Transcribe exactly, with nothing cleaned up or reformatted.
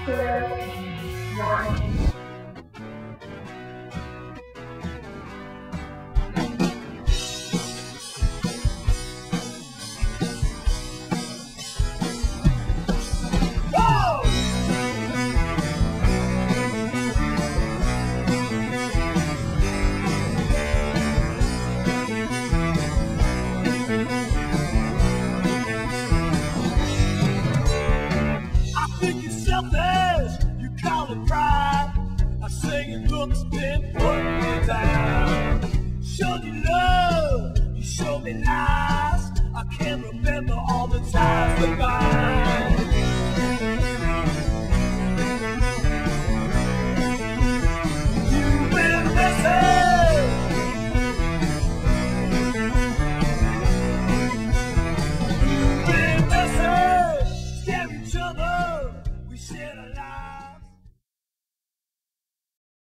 Looks been putting me down. Showed you love, you showed me lies. I can't remember all the times goodbye. You've been missing. You've been missing. Scare each other. We shared a life.